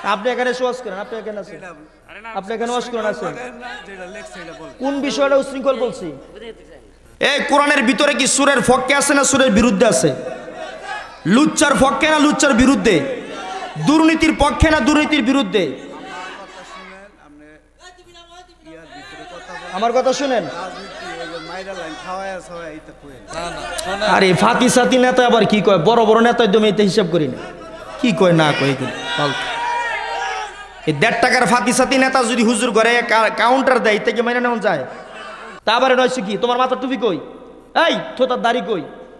আপনি এখানে ওয়াজ করেন, আপনি এখানে আছেন, আপনি এখানে ওয়াজ করেন আছেন। কোন বিষয়টা উশৃঙ্খল বলছি? এই কোরআনের ভিতরে কি সূরের পক্ষে আছে না সূরের বিরুদ্ধে আছে? লুচ্চার পক্ষে না লুচ্চার বিরুদ্ধে? দুর্নীতির পক্ষে না দুর্নীতির বিরুদ্ধে? আমার কথা শুনেন। আরে ফাতি সাতি নেতা আবার কি কয়? বড় বড় নেতা তুমি এটা হিসাব করি না, কি কয় না কয় এই 1.5 টাকার ফাতি সাতি নেতা যদি হুজুর ঘরে কাউন্টার দেয় থেকে মেনে নেওয়া যায়? তা আবার নয় কি তোমার মাথার টুপি কই? এই তোতার দাড়ি কই?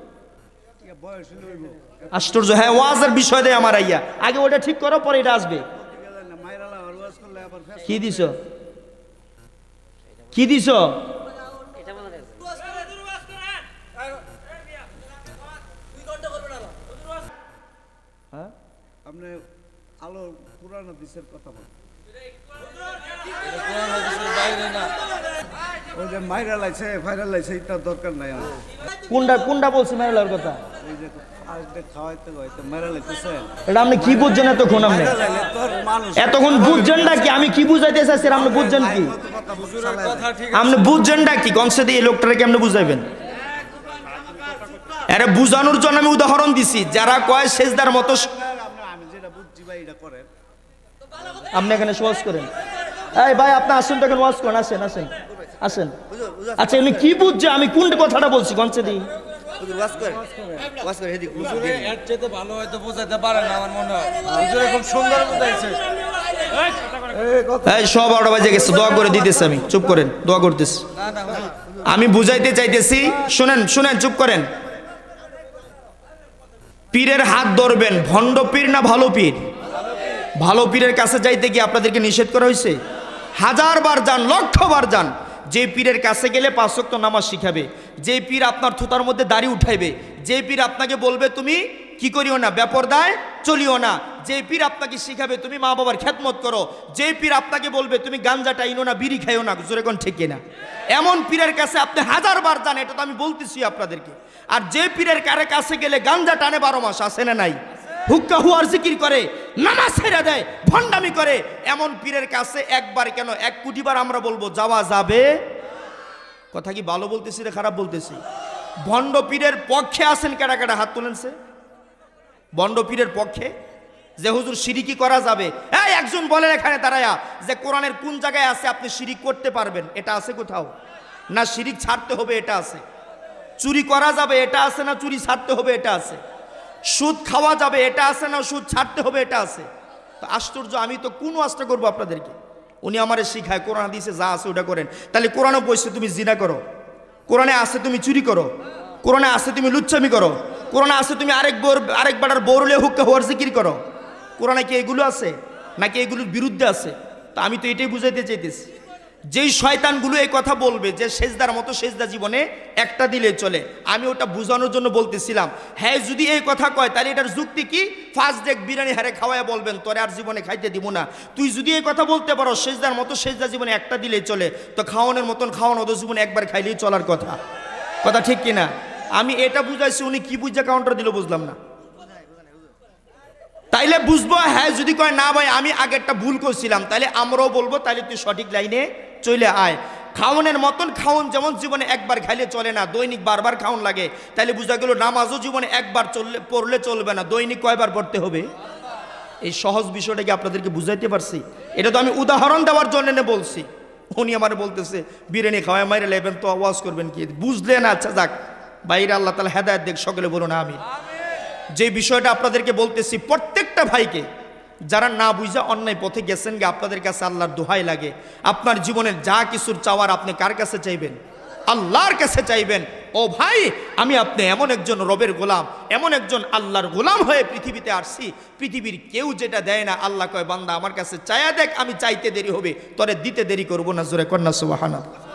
আশ্চর্য। হ্যাঁ, ওয়াজের বিষয় দেয় আমার আইয়া, আগে ওটা ঠিক করো পরে এটা আসবে। কি দিছ কি দিছ? আপনি আলো পুরাণ হাদিসের কথা বলেন, ওই যে মাইরা লাইছে ভাইরাল লাইছে এটা দরকার নাই আমার। কোনটা বলছি মাইরালার কথা? ওই যে আজকে খাওয়াইতে খাওয়াইতে মাইরা লাইতেছেন, এটা আপনি কি বুঝছেন এতক্ষণ? আপনি এতক্ষণ বুঝছেন না কি আমি কি বুঝাইতে চাইছি? আপনি বুঝছেন কি? আপনি বুঝছেন না কি? কনসে দিয়ে এই লোকটাকে আপনি বুঝাইবেন? আরে বুঝানোর জন্য আমি উদাহরণ দিছি। যারা কয় সেজদার মতো, আমি যেটা বুঝছি ভাই এটা করেন, আপনি এখানে ওয়াজ করেন। এই ভাই আপনি আসুন তো, এখানে ওয়াজ করেন, আসেন আসেন আসেন। আচ্ছা এমনি কি বুঝছে আমি কোন কথাটা বলছি? কনসে দিই ভালো হয়তো বুঝাতে পারে না আমার মনে হয়। হুজুরে খুব সুন্দর বুঝাইছে। এই সব 8 বাজে গেছে, দোয়া করে দিতেছি আমি। চুপ করেন, দোয়া করতেছি। আমি বুঝাইতে চাইতেছি, শুনেন শুনেন, চুপ করেন। পীরের হাত ধরবেন, ভণ্ড পীর না ভালো পীর? ভালো পীরের কাছে যাইতে কি আপনাদেরকে নিষেধ করা হয়েছে? 1000 বার যান, লক্ষ বার যান। যে পীরের কাছে গেলে 5 ওয়াক্ত নামাজ শিখাবে, যে পীর আপনার থুতার মধ্যে দাড়ি উঠাইবে, যে পীর আপনাকে বলবে তুমি কি করিও না, বেপরদায় চলিও না, যে পীর আপনাকে শিখাবে তুমি মা বাবার খেদমত করো, যে পীর আপনাকে বলবে তুমি গাঞ্জা টাইনো না, বিড়ি খাইও না, জোরে কোন ঠিক না, এমন পীরের কাছে আপনি 1000 বার যান, এটা তো আমি বলতেছি আপনাদেরকে। আর যে পীরের কাছে গেলে গাঞ্জা টানে 12 মাস, আছে না নাই? হুক্কা হুয়ার জিকির করে, নামাজ ছেড়ে দেয়, ভণ্ডামি করে, এমন পীরের কাছে একবার কেন 1 কোটি বার আমরা বলবো যাওয়া যাবে? কথা কি ভালো বলতেছি না খারাপ বলতেছি? ভণ্ড পীরের পক্ষে আছেন কারা কারা? হাত তুলেনছে। ভণ্ড পীরের পক্ষে যে হুজুর শিরিকি করা যাবে, এই একজন বলেন এখানে দাঁড়ায়া যে কোরআনের কোন জায়গায় আছে আপনি শিরিক করতে পারবেন? এটা আছে কোথাও? না শিরিক ছাড়তে হবে এটা আছে। চুরি করা যাবে এটা আছে না চুরি ছাড়তে হবে এটা আছে। সুদ খাওয়া যাবে এটা আছে না সুদ ছাড়তে হবে এটা আছে। তো আশ্চর্য, আমি তো কোন ওয়াজটা করবো আপনাদেরকে? উনি আমারে শিখায় কোরআন হাদিসে যা আছে ওটা করেন। তাহলে কোরআনে বলছে তুমি জিনা করো, কোরআনে আছে তুমি চুরি করো, কোরআনে আছে তুমি লুচ্চামি করো, কোরআনে আছে তুমি আরেকবার বৌরলে হুক্কা হওয়ার জিকির করো। কোরআনে কি এগুলো আছে নাকি এগুলোর বিরুদ্ধে আছে? তা আমি তো এটাই বুঝাইতে চাইতেছি। যেই শয়তানগুলো এই কথা বলবে যে সেজদার মতো সেজদা জীবনে একটা দিলে চলে, আমি ওটা বোঝানোর জন্য বলতেছিলাম। হ্যাঁ যদি এই কথা কয় তাহলে এটার যুক্তি কি? ফার্স্ট ডেক বিরিয়ানি হারে খাওয়ায় বলবেন তোরে আর জীবনে খাইতে দিব না। তুই যদি এই কথা বলতে পারো সেজদার মতো সেজদা জীবনে একটা দিলেই চলে, তো খাওয়ানোর মতন খাওয়ানো তো জীবনে একবার খাইলেই চলার কথা। কথা ঠিক কিনা? আমি এটা বুঝাইছি, উনি কি বুঝা কাউন্টার দিল বুঝলাম না। তাইলে বুঝবো। হ্যাঁ যদি কয় না ভাই আমি আগেরটা ভুল করছিলাম, তাহলে আমরাও বলবো তাহলে তুই সঠিক লাইনে চলে আয়। খাওয়ানোর মতন খাওন যেমন জীবনে একবার খাইলে চলে না, দৈনিক বারবার খাওন লাগে, তাহলে বোঝা গেল নামাজও জীবনে একবার পড়লে চলবে না, দৈনিক কয়বার পড়তে হবে? এই সহজ বিষয়টাকে আপনাদেরকে বুঝাইতে পারছি? এটা তো আমি উদাহরণ দেওয়ার জন্য বলছি। উনি আমার বলতেছে বিরিয়ানি খাওয়ায় মাইরে লেবেন তো আওয়াজ করবেন কি? বুঝলেন? আচ্ছা যাক, বাইরে আল্লাহ তাআলা হেদায়েত দেখ, সকলে বলুন আমিন। যে বিষয়টা আপনাদেরকে বলতেছি, প্রত্যেকটা ভাইকে যারা না বুঝা অন্যায় পথে গেছেন গে, আপনাদের কাছে আল্লাহর দোহাই লাগে, আপনার জীবনের যা কিছুর চাওয়ার আপনি কার কাছে চাইবেন? আল্লাহর কাছে চাইবেন। ও ভাই, আমি আপনি এমন একজন রবের গোলাম, এমন একজন আল্লাহর গোলাম হয়ে পৃথিবীতে আসছি, পৃথিবীর কেউ যেটা দেয় না, আল্লাহ কয় বান্দা আমার কাছে চায়া দেখ, আমি চাইতে দেরি হবে, তরে দিতে দেরি করবো না। জোরে কন্যা সুবহানাল্লাহ।